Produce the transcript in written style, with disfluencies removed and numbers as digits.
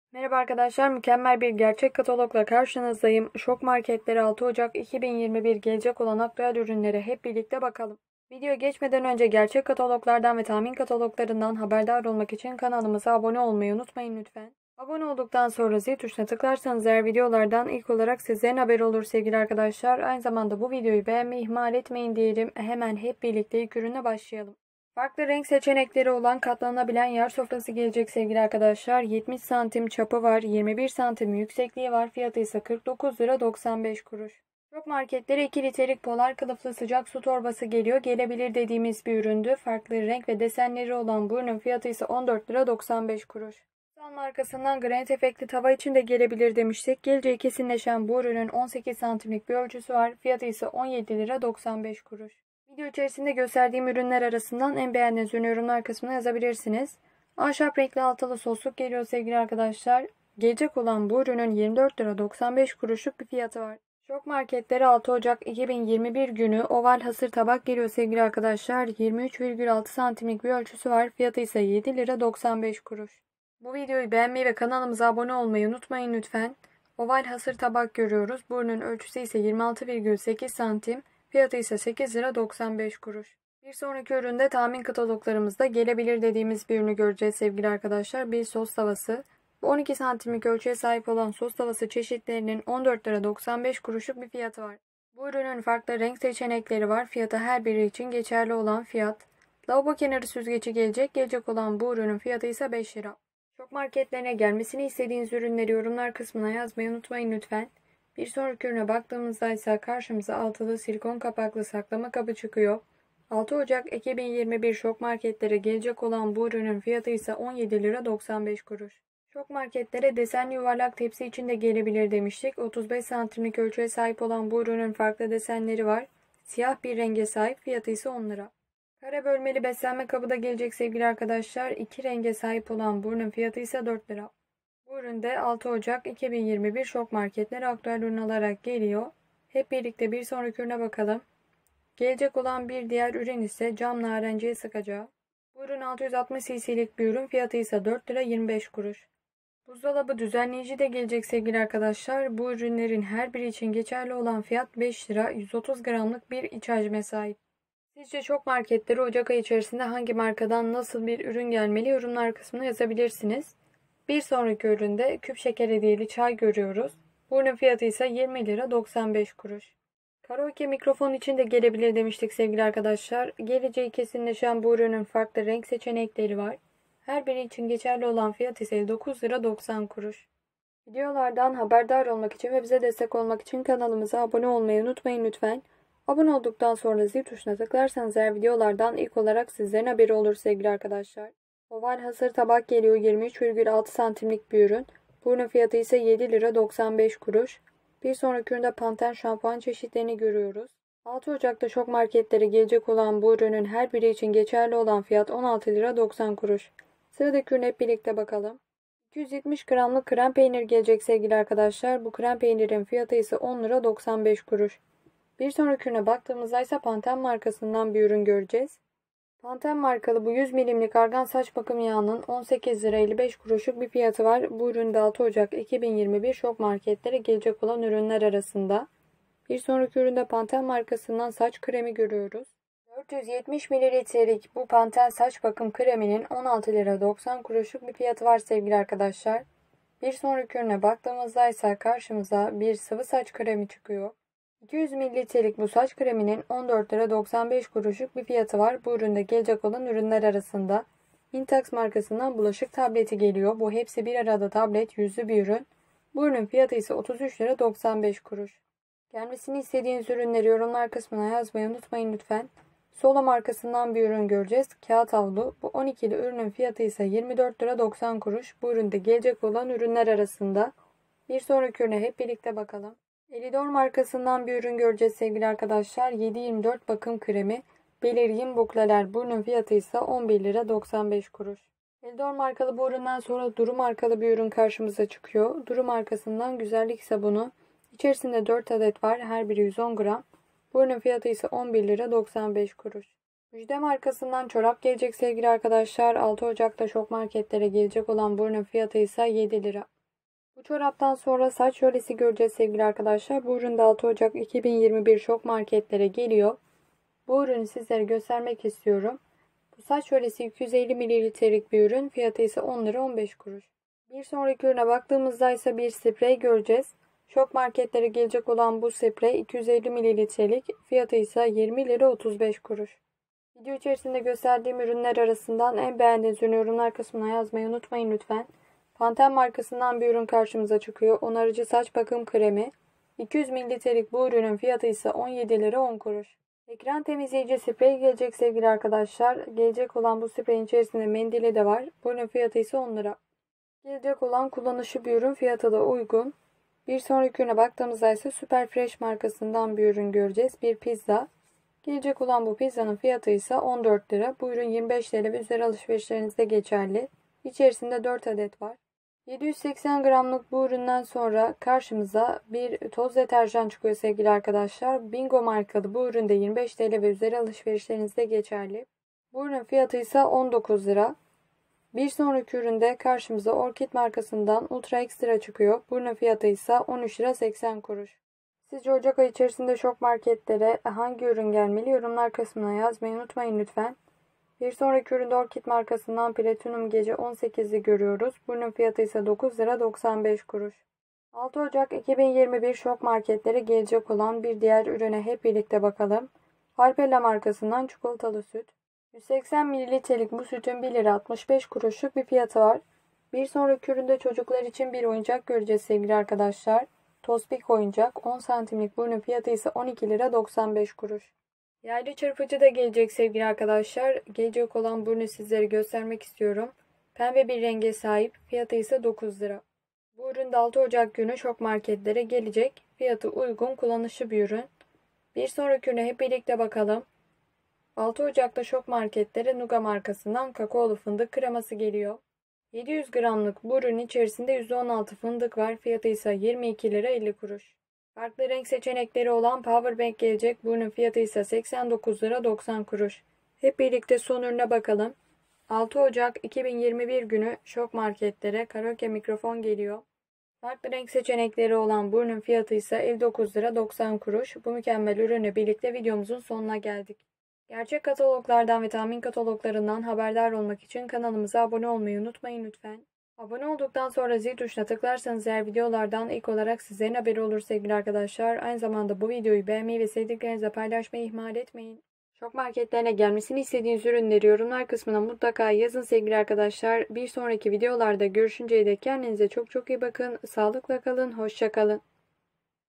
Merhaba arkadaşlar, mükemmel bir gerçek katalogla karşınızdayım. Şok Marketleri 6 Ocak 2021 gelecek olan aktüel ürünlere hep birlikte bakalım. Videoya geçmeden önce gerçek kataloglardan ve tahmin kataloglarından haberdar olmak için kanalımıza abone olmayı unutmayın lütfen. Abone olduktan sonra zil tuşuna tıklarsanız eğer videolardan ilk olarak sizlerin haberi olur sevgili arkadaşlar. Aynı zamanda bu videoyu beğenmeyi ihmal etmeyin diyelim. Hemen hep birlikte ilk ürüne başlayalım. Farklı renk seçenekleri olan katlanabilen yer sofrası gelecek sevgili arkadaşlar. 70 santim çapı var. 21 santim yüksekliği var. Fiyatı ise 49 lira 95 kuruş. Şok marketlere 2 litrelik polar kılıflı sıcak su torbası geliyor. Gelebilir dediğimiz bir üründü. Farklı renk ve desenleri olan bu ürünün fiyatı ise 14 lira 95 kuruş. Sun markasından granit efektli tava için de gelebilir demiştik. Geleceği kesinleşen bu ürünün 18 santimlik bir ölçüsü var. Fiyatı ise 17 lira 95 kuruş. Video içerisinde gösterdiğim ürünler arasından en beğendiğiniz ürünü yorumlar kısmına yazabilirsiniz. Ahşap renkli altılı sosluk geliyor sevgili arkadaşlar. Gelecek olan bu ürünün 24 lira 95 kuruşluk bir fiyatı var. Şok marketleri 6 Ocak 2021 günü oval hasır tabak geliyor sevgili arkadaşlar. 23,6 santimlik bir ölçüsü var. Fiyatı ise 7 lira 95 kuruş. Bu videoyu beğenmeyi ve kanalımıza abone olmayı unutmayın lütfen. Oval hasır tabak görüyoruz. Bu ürünün ölçüsü ise 26,8 santim. Fiyatı ise 8 lira 95 kuruş. Bir sonraki üründe tahmin kataloglarımızda gelebilir dediğimiz bir ürünü göreceğiz sevgili arkadaşlar. Bir sos tavası. Bu 12 santimlik ölçüye sahip olan sos tavası çeşitlerinin 14 lira 95 kuruşluk bir fiyatı var. Bu ürünün farklı renk seçenekleri var. Fiyatı her biri için geçerli olan fiyat. Lavabo kenarı süzgeci gelecek. Gelecek olan bu ürünün fiyatı ise 5 lira. Şok marketlerine gelmesini istediğiniz ürünleri yorumlar kısmına yazmayı unutmayın lütfen. Bir sonraki ürüne baktığımızda ise karşımıza altılı silikon kapaklı saklama kabı çıkıyor. 6 Ocak 2021 şok marketlere gelecek olan bu ürünün fiyatı ise 17 lira 95 kuruş. Şok marketlere desenli yuvarlak tepsi için de gelebilir demiştik. 35 santimlik ölçüye sahip olan bu ürünün farklı desenleri var. Siyah bir renge sahip, fiyatı ise 10 lira. Kare bölmeli beslenme kabı da gelecek sevgili arkadaşlar. 2 renge sahip olan bu ürünün fiyatı ise 4 lira. Bu ürün de 6 Ocak 2021 şok marketlere aktüel ürün olarak geliyor. Hep birlikte bir sonraki ürüne bakalım. Gelecek olan bir diğer ürün ise cam narenciye sıkacağı. Bu ürün 660 cc'lik bir ürün, fiyatı ise 4 lira 25 kuruş. Buzdolabı düzenleyici de gelecek sevgili arkadaşlar. Bu ürünlerin her biri için geçerli olan fiyat 5 lira 130 gramlık bir iç hacme sahip. Sizce şok marketleri Ocak ayı içerisinde hangi markadan nasıl bir ürün gelmeli yorumlar kısmına yazabilirsiniz. Bir sonraki üründe küp şeker hediyeli çay görüyoruz. Bu ürünün fiyatı ise 20 lira 95 kuruş. Karaoke mikrofon için de gelebilir demiştik sevgili arkadaşlar. Geleceği kesinleşen bu ürünün farklı renk seçenekleri var. Her biri için geçerli olan fiyat ise 9 lira 90 kuruş. Videolardan haberdar olmak için ve bize destek olmak için kanalımıza abone olmayı unutmayın lütfen. Abone olduktan sonra zil tuşuna tıklarsanız eğer videolardan ilk olarak sizlerin haberi olur sevgili arkadaşlar. Oval hasır tabak geliyor, 23,6 santimlik bir ürün. Bu ürünün fiyatı ise 7 lira 95 kuruş. Bir sonraki üründe Pantene şampuan çeşitlerini görüyoruz. 6 Ocak'ta şok marketlere gelecek olan bu ürünün her biri için geçerli olan fiyat 16 lira 90 kuruş. Sıradaki ürüne hep birlikte bakalım. 270 gramlık krem peynir gelecek sevgili arkadaşlar. Bu krem peynirin fiyatı ise 10 lira 95 kuruş. Bir sonraki ürüne baktığımızda ise Pantene markasından bir ürün göreceğiz. Pantene markalı bu 100 milimlik argan saç bakım yağının 18 lira 55 kuruşluk bir fiyatı var. Bu ürün de 6 Ocak 2021 şok marketlere gelecek olan ürünler arasında. Bir sonraki üründe Pantene markasından saç kremi görüyoruz. 470 mililitrelik bu Pantene saç bakım kreminin 16 lira 90 kuruşluk bir fiyatı var sevgili arkadaşlar. Bir sonraki ürüne baktığımızda ise karşımıza bir sıvı saç kremi çıkıyor. 200 mililitrelik bu saç kreminin 14 lira 95 kuruşluk bir fiyatı var. Bu üründe gelecek olan ürünler arasında Intex markasından bulaşık tableti geliyor. Bu hepsi bir arada tablet, yüzlü bir ürün. Bu ürünün fiyatı ise 33 lira 95 kuruş. Gelmesini istediğiniz ürünleri yorumlar kısmına yazmayı unutmayın lütfen. Solo markasından bir ürün göreceğiz. Kağıt havlu. Bu 12'li ürünün fiyatı ise 24 lira 90 kuruş. Bu üründe gelecek olan ürünler arasında. Bir sonraki ürüne hep birlikte bakalım. Elidor markasından bir ürün göreceğiz sevgili arkadaşlar. 7/24 bakım kremi. Belirgin bukleler. Bu ürünün fiyatı ise 11 lira 95 kuruş. Elidor markalı bu üründen sonra Duru markalı bir ürün karşımıza çıkıyor. Duru markasından güzellik sabunu. İçerisinde 4 adet var. Her biri 110 gram. Bu ürünün fiyatı ise 11 lira 95 kuruş. Müjde markasından çorap gelecek sevgili arkadaşlar. 6 Ocak'ta şok marketlere gelecek olan bu ürünün fiyatı ise 7 lira. Bu çoraptan sonra saç jölesi göreceğiz sevgili arkadaşlar. Bu ürün de 6 Ocak 2021 şok marketlere geliyor. Bu ürünü sizlere göstermek istiyorum. Bu saç jölesi 250 mililitrelik bir ürün. Fiyatı ise 10 lira 15 kuruş. Bir sonraki ürüne baktığımızda ise bir sprey göreceğiz. Şok marketlere gelecek olan bu sprey 250 mililitrelik. Fiyatı ise 20 lira 35 kuruş. Video içerisinde gösterdiğim ürünler arasından en beğendiğiniz ürünü yorumlar kısmına yazmayı unutmayın lütfen. Pantene markasından bir ürün karşımıza çıkıyor. Onarıcı saç bakım kremi. 200 mililitrelik bu ürünün fiyatı ise 17 lira 10 kuruş. Ekran temizleyici sprey gelecek sevgili arkadaşlar. Gelecek olan bu spreyin içerisinde mendili de var. Bu ürünün fiyatı ise 10 lira. Gelecek olan kullanışlı bir ürün, fiyatı da uygun. Bir sonraki ürüne baktığımızda ise Super Fresh markasından bir ürün göreceğiz. Bir pizza. Gelecek olan bu pizzanın fiyatı ise 14 lira. Bu ürün 25 TL ve üzeri alışverişlerinizde geçerli. İçerisinde 4 adet var. 780 gramlık bu üründen sonra karşımıza bir toz deterjan çıkıyor sevgili arkadaşlar. Bingo markalı bu üründe 25 TL ve üzeri alışverişlerinizde geçerli. Bu ürünün fiyatı ise 19 lira. Bir sonraki üründe karşımıza Orkid markasından Ultra Extra çıkıyor. Bu ürünün fiyatı ise 13 lira 80 kuruş. Sizce Ocak ayı içerisinde şok marketlere hangi ürün gelmeli? Yorumlar kısmına yazmayı unutmayın lütfen. Bir sonraki üründe Orkid markasından Platinum Gece 18'i görüyoruz. Bu ürünün fiyatı ise 9 lira 95 kuruş. 6 Ocak 2021 şok marketlere gelecek olan bir diğer ürüne hep birlikte bakalım. Harpella markasından çikolatalı süt. 180 mililitrelik bu sütün 1 lira 65 kuruşluk bir fiyatı var. Bir sonraki üründe çocuklar için bir oyuncak göreceğiz sevgili arkadaşlar. Tospik oyuncak 10 santimlik bu ürünün fiyatı ise 12 lira 95 kuruş. Yaylı çırpıcı da gelecek sevgili arkadaşlar. Gelecek olan bu ürünü sizlere göstermek istiyorum. Pembe bir renge sahip. Fiyatı ise 9 lira. Bu ürün de 6 Ocak günü şok marketlere gelecek. Fiyatı uygun, kullanışlı bir ürün. Bir sonraki ürüne hep birlikte bakalım. 6 Ocak'ta şok marketlere Nuga markasından kakaolu fındık kreması geliyor. 700 gramlık bu ürün içerisinde %16 fındık var. Fiyatı ise 22 lira 50 kuruş. Farklı renk seçenekleri olan Powerbank gelecek. Bu ürünün fiyatı ise 89 lira 90 kuruş. Hep birlikte son ürüne bakalım. 6 Ocak 2021 günü şok marketlere karaoke mikrofon geliyor. Farklı renk seçenekleri olan bu ürünün fiyatı ise 59 lira 90 kuruş. Bu mükemmel ürünle birlikte videomuzun sonuna geldik. Gerçek kataloglardan ve tahmin kataloglarından haberdar olmak için kanalımıza abone olmayı unutmayın lütfen. Abone olduktan sonra zil tuşuna tıklarsanız eğer videolardan ilk olarak sizlerin haberi olur sevgili arkadaşlar. Aynı zamanda bu videoyu beğenmeyi ve sevdiklerinizle paylaşmayı ihmal etmeyin. Şok marketlerine gelmesini istediğiniz ürünleri yorumlar kısmına mutlaka yazın sevgili arkadaşlar. Bir sonraki videolarda görüşünceye dek kendinize çok çok iyi bakın. Sağlıkla kalın, hoşça kalın.